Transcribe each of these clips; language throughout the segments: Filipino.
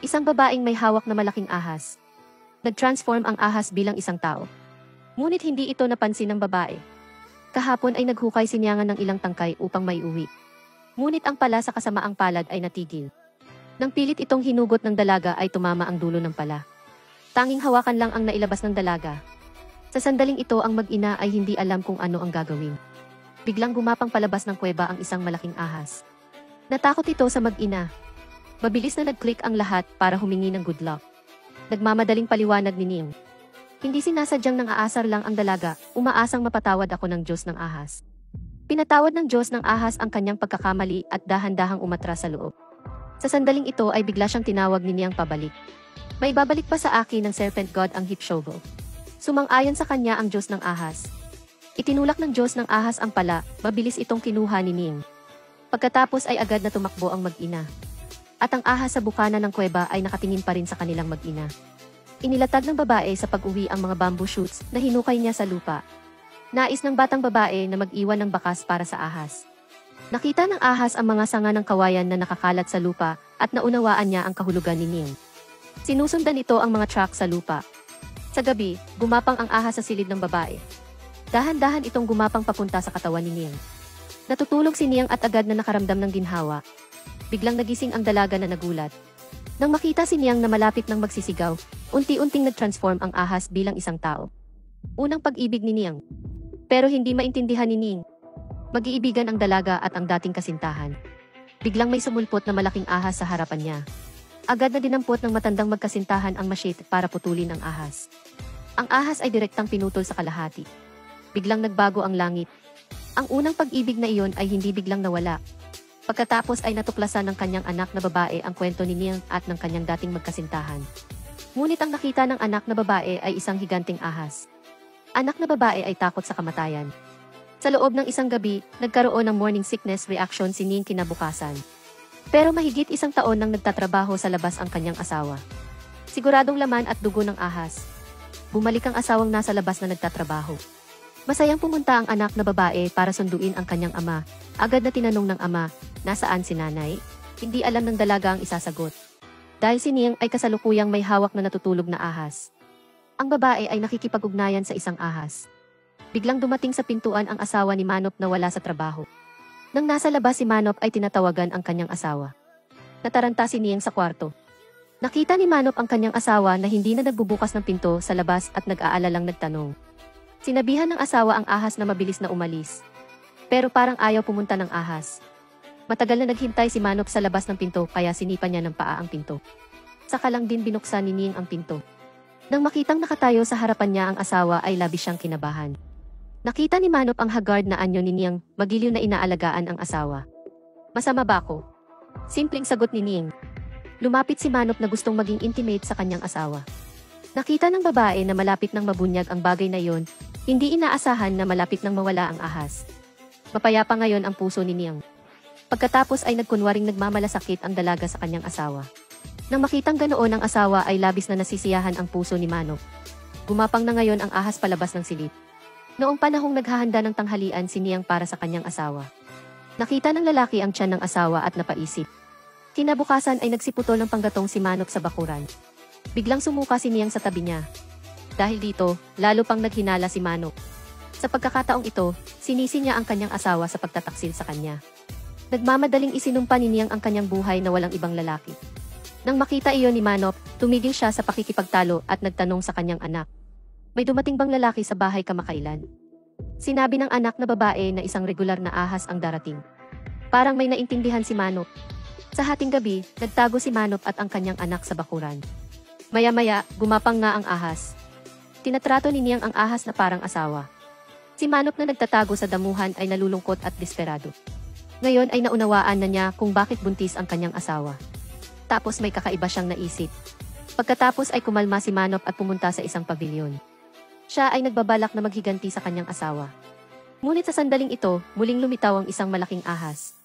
Isang babaeng may hawak na malaking ahas. Nag-transform ang ahas bilang isang tao. Ngunit hindi ito napansin ng babae. Kahapon ay naghukay si Niangan ng ilang tangkay upang maiuwi. Ngunit ang pala sa kasamaang palad ay natigil. Nang pilit itong hinugot ng dalaga ay tumama ang dulo ng pala. Tanging hawakan lang ang nailabas ng dalaga. Sa sandaling ito ang mag-ina ay hindi alam kung ano ang gagawin. Biglang gumapang palabas ng kuweba ang isang malaking ahas. Natakot ito sa mag-ina. Mabilis na nag-click ang lahat para humingi ng good luck. Nagmamadaling paliwanag ni Ning. Hindi sinasadyang nang aasar lang ang dalaga, umaasang mapatawad ako ng Diyos ng ahas. Pinatawad ng Diyos ng ahas ang kanyang pagkakamali at dahan-dahang umatras sa loob. Sa sandaling ito ay bigla siyang tinawag ni Niang pabalik. May babalik pa sa akin ng Serpent God ang hip shovel. Sumang-ayon sa kanya ang Diyos ng ahas. Itinulak ng Diyos ng ahas ang pala, mabilis itong kinuha ni Ning. Pagkatapos ay agad na tumakbo ang mag-ina. At ang ahas sa bukana ng kuweba ay nakatingin pa rin sa kanilang mag-ina. Inilatag ng babae sa pag-uwi ang mga bamboo shoots na hinukay niya sa lupa. Nais ng batang babae na mag-iwan ng bakas para sa ahas. Nakita ng ahas ang mga sanga ng kawayan na nakakalat sa lupa at naunawaan niya ang kahulugan ni Ning. Sinusundan ito ang mga truck sa lupa. Sa gabi, gumapang ang ahas sa silid ng babae. Dahan-dahan itong gumapang papunta sa katawan ni Ning. Natutulog si Niang at agad na nakaramdam ng ginhawa. Biglang nagising ang dalaga na nagulat. Nang makita si Niang na malapit ng magsisigaw, unti-unting nag-transform ang ahas bilang isang tao. Unang pag-ibig ni Niang. Pero hindi maintindihan ni Ning. Mag-iibigan ang dalaga at ang dating kasintahan. Biglang may sumulpot na malaking ahas sa harapan niya. Agad na dinampot ng matandang magkasintahan ang machete para putulin ang ahas. Ang ahas ay direktang pinutol sa kalahati. Biglang nagbago ang langit. Ang unang pag-ibig na iyon ay hindi biglang nawala. Pagkatapos ay natuklasan ng kanyang anak na babae ang kwento ni Niang at ng kanyang dating magkasintahan. Ngunit ang nakita ng anak na babae ay isang higanting ahas. Anak na babae ay takot sa kamatayan. Sa loob ng isang gabi, nagkaroon ng morning sickness reaction si Ning kinabukasan. Pero mahigit isang taon nang nagtatrabaho sa labas ang kanyang asawa. Siguradong laman at dugo ng ahas. Bumalik ang asawang nasa labas na nagtatrabaho. Masayang pumunta ang anak na babae para sunduin ang kanyang ama. Agad na tinanong ng ama, nasaan si nanay? Hindi alam ng dalaga ang isasagot. Dahil si Ning ay kasalukuyang may hawak na natutulog na ahas. Ang babae ay nakikipag-ugnayan sa isang ahas. Biglang dumating sa pintuan ang asawa ni Manop na wala sa trabaho. Nang nasa labas si Manop ay tinatawagan ang kanyang asawa. Nataranta si Ning sa kwarto. Nakita ni Manop ang kanyang asawa na hindi na nagbubukas ng pinto sa labas at nag-aalalang nagtanong. Sinabihan ng asawa ang ahas na mabilis na umalis. Pero parang ayaw pumunta ng ahas. Matagal na naghintay si Manop sa labas ng pinto kaya sinipa niya ng paa ang pinto. Saka lang din binuksan ni Ning ang pinto. Nang makitang nakatayo sa harapan niya ang asawa ay labis siyang kinabahan. Nakita ni Manop ang haggard na anyo ni Ning, magiliw na inaalagaan ang asawa. Masama ba ako? Simpleng sagot ni Ning. Lumapit si Manop na gustong maging intimate sa kanyang asawa. Nakita ng babae na malapit nang mabunyag ang bagay na yon, hindi inaasahan na malapit nang mawala ang ahas. Mapayapa ngayon ang puso ni Ning. Pagkatapos ay nagkunwaring nagmamalasakit ang dalaga sa kanyang asawa. Nang makitang ganoon ang asawa ay labis na nasisiyahan ang puso ni Manop. Gumapang na ngayon ang ahas palabas ng silid. Noong panahong naghahanda ng tanghalian si Niang para sa kanyang asawa. Nakita ng lalaki ang tiyan ng asawa at napaisip. Kinabukasan ay nagsiputol ng panggatong si Manop sa bakuran. Biglang sumuka si Niang sa tabi niya. Dahil dito, lalo pang naghinala si Manop. Sa pagkakataong ito, sinisi niya ang kanyang asawa sa pagtataksil sa kanya. Nagmamadaling isinumpa ni Niang ang kanyang buhay na walang ibang lalaki. Nang makita iyon ni Manop, tumigil siya sa pakikipagtalo at nagtanong sa kanyang anak. May dumating bang lalaki sa bahay kamakailan? Sinabi ng anak na babae na isang regular na ahas ang darating. Parang may naintindihan si Manop. Sa hating gabi, nagtago si Manop at ang kanyang anak sa bakuran. Maya-maya, gumapang nga ang ahas. Tinatrato ni Niang ang ahas na parang asawa. Si Manop na nagtatago sa damuhan ay nalulungkot at desperado. Ngayon ay naunawaan na niya kung bakit buntis ang kanyang asawa. Tapos may kakaiba siyang naisip. Pagkatapos ay kumalma si Manop at pumunta sa isang pabilyon. Siya ay nagbabalak na maghiganti sa kanyang asawa. Ngunit sa sandaling ito, muling lumitaw ang isang malaking ahas.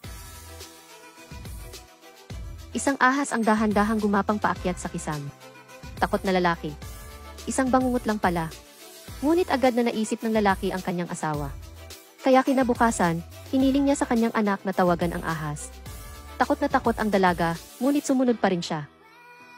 Isang ahas ang dahan-dahang gumapang paakyat sa kisam. Takot na lalaki. Isang bangungot lang pala. Ngunit agad na naisip ng lalaki ang kanyang asawa. Kaya kinabukasan, hiniling niya sa kanyang anak na tawagan ang ahas. Takot na takot ang dalaga, ngunit sumunod pa rin siya.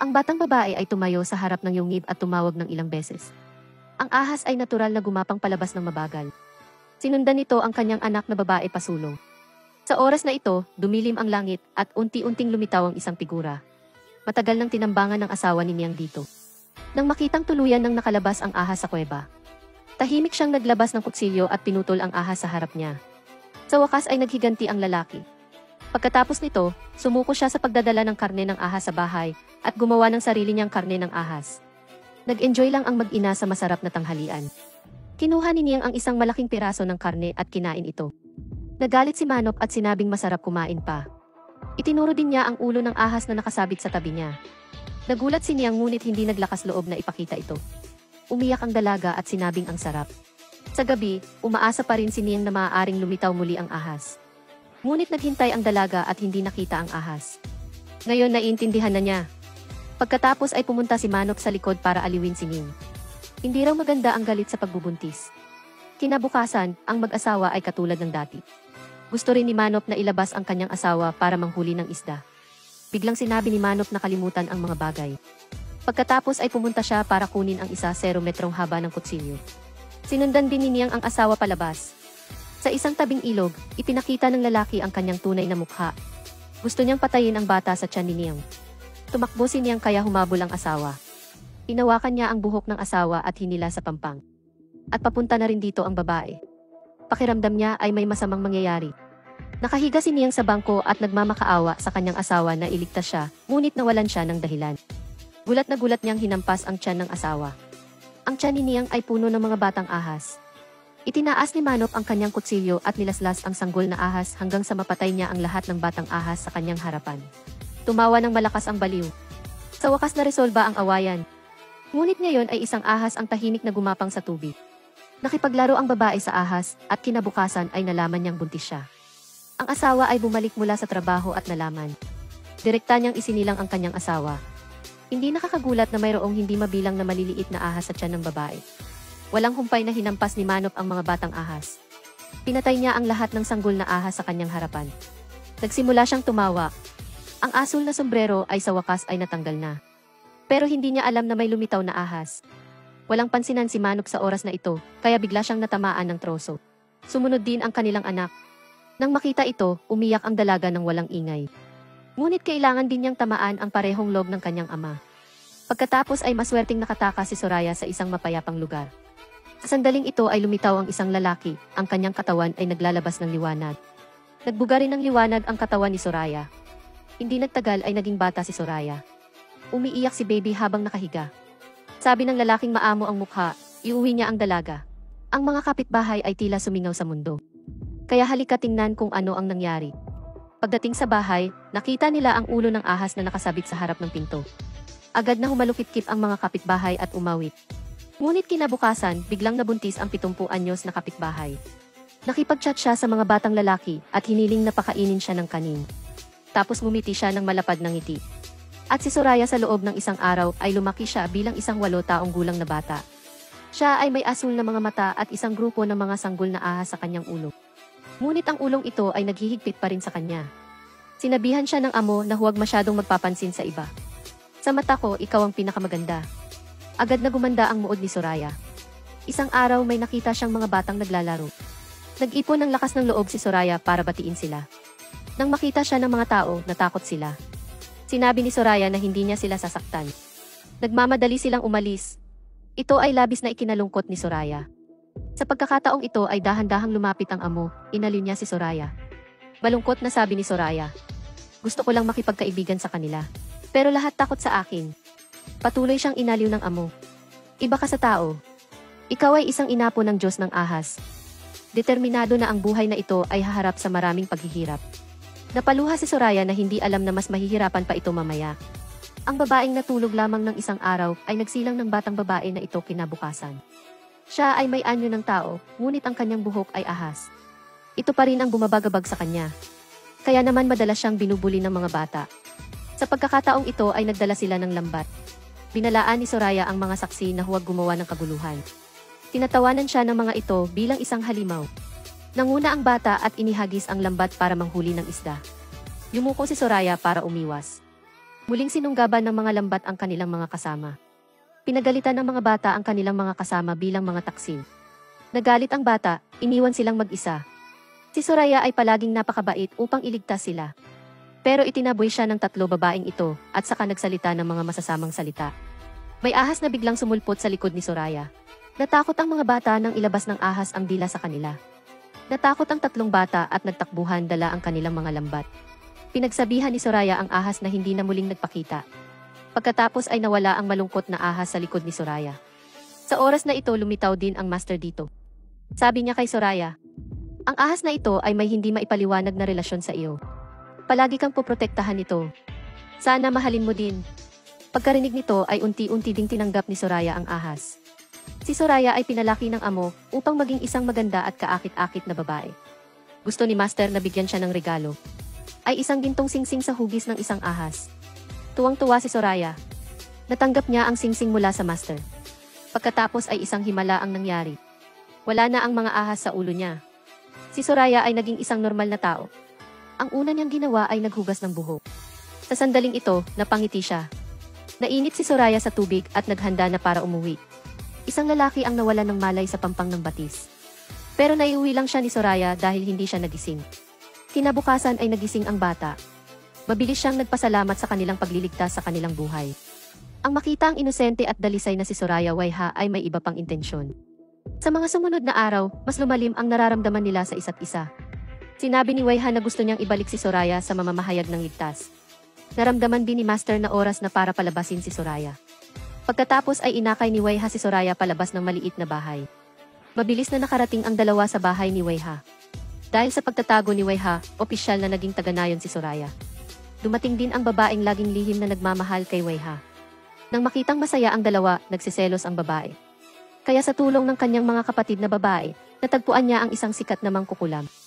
Ang batang babae ay tumayo sa harap ng yungib at tumawag ng ilang beses. Ang ahas ay natural na gumapang palabas ng mabagal. Sinundan nito ang kanyang anak na babae pasulong. Sa oras na ito, dumilim ang langit at unti-unting lumitaw ang isang figura. Matagal nang tinambangan ng asawa ni Niang dito. Nang makitang tuluyan nang nakalabas ang ahas sa kuweba, tahimik siyang naglabas ng kutsilyo at pinutol ang ahas sa harap niya. Sa wakas ay naghiganti ang lalaki. Pagkatapos nito, sumuko siya sa pagdadala ng karne ng ahas sa bahay at gumawa ng sarili niyang karne ng ahas. Nag-enjoy lang ang mag-ina sa masarap na tanghalian. Kinuha ni Niang ang isang malaking piraso ng karne at kinain ito. Nagalit si Manok at sinabing masarap kumain pa. Itinuro din niya ang ulo ng ahas na nakasabit sa tabi niya. Nagulat si Niang ngunit hindi naglakas loob na ipakita ito. Umiyak ang dalaga at sinabing ang sarap. Sa gabi, umaasa pa rin si Niang na maaaring lumitaw muli ang ahas. Ngunit naghintay ang dalaga at hindi nakita ang ahas. Ngayon naiintindihan na niya. Pagkatapos ay pumunta si Manok sa likod para aliwin si Niang. Hindi raw maganda ang galit sa pagbubuntis. Kinabukasan, ang mag-asawa ay katulad ng dati. Gusto rin ni Manok na ilabas ang kanyang asawa para manghuli ng isda. Biglang sinabi ni Manok na kalimutan ang mga bagay. Pagkatapos ay pumunta siya para kunin ang 1 metrong haba ng kutsilyo. Sinundan din ni Niang ang asawa palabas. Sa isang tabing ilog, ipinakita ng lalaki ang kanyang tunay na mukha. Gusto niyang patayin ang bata sa tiyan ni Niang. Tumakbo si Niang kaya humabol ang asawa. Inawakan niya ang buhok ng asawa at hinila sa pampang. At papunta na rin dito ang babae. Pakiramdam niya ay may masamang mangyayari. Nakahiga si Niang sa bangko at nagmamakaawa sa kanyang asawa na iligtas siya, ngunit nawalan siya ng dahilan. Gulat na gulat niyang hinampas ang tiyan ng asawa. Ang tiyan ni Niang ay puno ng mga batang ahas. Itinaas ni Manok ang kanyang kutsilyo at nilaslas ang sanggol na ahas hanggang sa mapatay niya ang lahat ng batang ahas sa kanyang harapan. Tumawa ng malakas ang baliw. Sa wakas na resolba ang awayan. Ngunit ngayon ay isang ahas ang tahimik na gumapang sa tubig. Nakipaglaro ang babae sa ahas at kinabukasan ay nalaman niyang buntis siya. Ang asawa ay bumalik mula sa trabaho at nalaman. Direkta niyang isinilang ang kanyang asawa. Hindi nakakagulat na mayroong hindi mabilang na maliliit na ahas sa tiyan ng babae. Walang humpay na hinampas ni Manok ang mga batang ahas. Pinatay niya ang lahat ng sanggol na ahas sa kanyang harapan. Nagsimula siyang tumawa. Ang asul na sombrero ay sa wakas ay natanggal na. Pero hindi niya alam na may lumitaw na ahas. Walang pansinan si Manok sa oras na ito, kaya bigla siyang natamaan ng troso. Sumunod din ang kanilang anak. Nang makita ito, umiyak ang dalaga ng walang ingay. Ngunit kailangan din niyang tamaan ang parehong log ng kanyang ama. Pagkatapos ay maswerteng nakatakas si Soraya sa isang mapayapang lugar. Sa sandaling ito ay lumitaw ang isang lalaki, ang kanyang katawan ay naglalabas ng liwanag. Nagbuga rin ng liwanag ang katawan ni Soraya. Hindi nagtagal ay naging bata si Soraya. Umiiyak si baby habang nakahiga. Sabi ng lalaking maamo ang mukha, iuwi niya ang dalaga. Ang mga kapitbahay ay tila sumingaw sa mundo. Kaya halika tingnan kung ano ang nangyari. Pagdating sa bahay, nakita nila ang ulo ng ahas na nakasabit sa harap ng pinto. Agad na humalukip-kip ang mga kapitbahay at umawit. Ngunit kinabukasan, biglang nabuntis ang 70 anyos na kapitbahay. Nakipag-chat siya sa mga batang lalaki at hiniling na pakainin siya ng kanin. Tapos ngumiti siya ng malapad ng ngiti. At si Soraya sa loob ng isang araw ay lumaki siya bilang isang 8 taong gulang na bata. Siya ay may asul na mga mata at isang grupo ng mga sanggol na ahas sa kanyang ulo. Ngunit ang ulong ito ay naghihigpit pa rin sa kanya. Sinabihan siya ng amo na huwag masyadong magpapansin sa iba. Sa mata ko, ikaw ang pinakamaganda. Agad na gumanda ang muod ni Soraya. Isang araw may nakita siyang mga batang naglalaro. Nag-ipon ng lakas ng loob si Soraya para batiin sila. Nang makita siya ng mga tao, natakot sila. Sinabi ni Soraya na hindi niya sila sasaktan. Nagmamadali silang umalis. Ito ay labis na ikinalungkot ni Soraya. Sa pagkakataong ito ay dahan-dahang lumapit ang amo, inaliw niya si Soraya. Malungkot na sabi ni Soraya. Gusto ko lang makipagkaibigan sa kanila. Pero lahat takot sa akin. Patuloy siyang inaliw ng amo. Iba ka sa tao. Ikaw ay isang inapo ng Diyos ng ahas. Determinado na ang buhay na ito ay haharap sa maraming paghihirap. Napaluha si Soraya na hindi alam na mas mahihirapan pa ito mamaya. Ang babaeng natulog lamang ng isang araw ay nagsilang ng batang babae na ito kinabukasan. Siya ay may anyo ng tao, ngunit ang kanyang buhok ay ahas. Ito pa rin ang bumabagabag sa kanya. Kaya naman madalas siyang binubuli ng mga bata. Sa pagkakataong ito ay nagdala sila ng lambat. Binalaan ni Soraya ang mga saksi na huwag gumawa ng kaguluhan. Tinatawanan siya ng mga ito bilang isang halimaw. Nanguna ang bata at inihagis ang lambat para manghuli ng isda. Yumuko si Soraya para umiwas. Muling sinunggaban ng mga lambat ang kanilang mga kasama. Pinagalitan ng mga bata ang kanilang mga kasama bilang mga taksil. Nagalit ang bata, iniwan silang mag-isa. Si Soraya ay palaging napakabait upang iligtas sila. Pero itinaboy siya ng 3 babaeng ito at saka nagsalita ng mga masasamang salita. May ahas na biglang sumulpot sa likod ni Soraya. Natakot ang mga bata nang ilabas ng ahas ang dila sa kanila. Natakot ang 3 bata at nagtakbuhan dala ang kanilang mga lambat. Pinagsabihan ni Soraya ang ahas na hindi na muling nagpakita. Pagkatapos ay nawala ang malungkot na ahas sa likod ni Soraya. Sa oras na ito lumitaw din ang master dito. Sabi niya kay Soraya, "Ang ahas na ito ay may hindi maipaliwanag na relasyon sa iyo. Palagi kang poprotektahan nito. Sana mahalin mo din." Pagkarinig nito ay unti-unti ding tinanggap ni Soraya ang ahas. Si Soraya ay pinalaki ng amo upang maging isang maganda at kaakit-akit na babae. Gusto ni master na bigyan siya ng regalo. Ay isang gintong singsing sa hugis ng isang ahas. Tuwang-tuwa si Soraya. Natanggap niya ang singsing mula sa master. Pagkatapos ay isang himala ang nangyari. Wala na ang mga ahas sa ulo niya. Si Soraya ay naging isang normal na tao. Ang una niyang ginawa ay naghugas ng buhok. Sa sandaling ito, napangiti siya. Nainit si Soraya sa tubig at naghanda na para umuwi. Isang lalaki ang nawalan ng malay sa pampang ng batis. Pero naiuwi lang siya ni Soraya dahil hindi siya nagising. Kinabukasan ay nagising ang bata. Mabilis siyang nagpasalamat sa kanilang pagliligtas sa kanilang buhay. Ang makita ang inosente at dalisay na si Soraya Waiha ay may iba pang intensyon. Sa mga sumunod na araw, mas lumalim ang nararamdaman nila sa isa't isa. Sinabi ni Waiha na gusto niyang ibalik si Soraya sa mamamahayag ng ligtas. Naramdaman din ni Master na oras na para palabasin si Soraya. Pagkatapos ay inakay ni Waiha si Soraya palabas ng maliit na bahay. Mabilis na nakarating ang dalawa sa bahay ni Waiha. Dahil sa pagtatago ni Waiha, opisyal na naging taganayon si Soraya. Dumating din ang babaeng laging lihim na nagmamahal kay Waiha. Nang makitang masaya ang dalawa, nagsiselos ang babae. Kaya sa tulong ng kanyang mga kapatid na babae, natagpuan niya ang isang sikat na mangkukulam.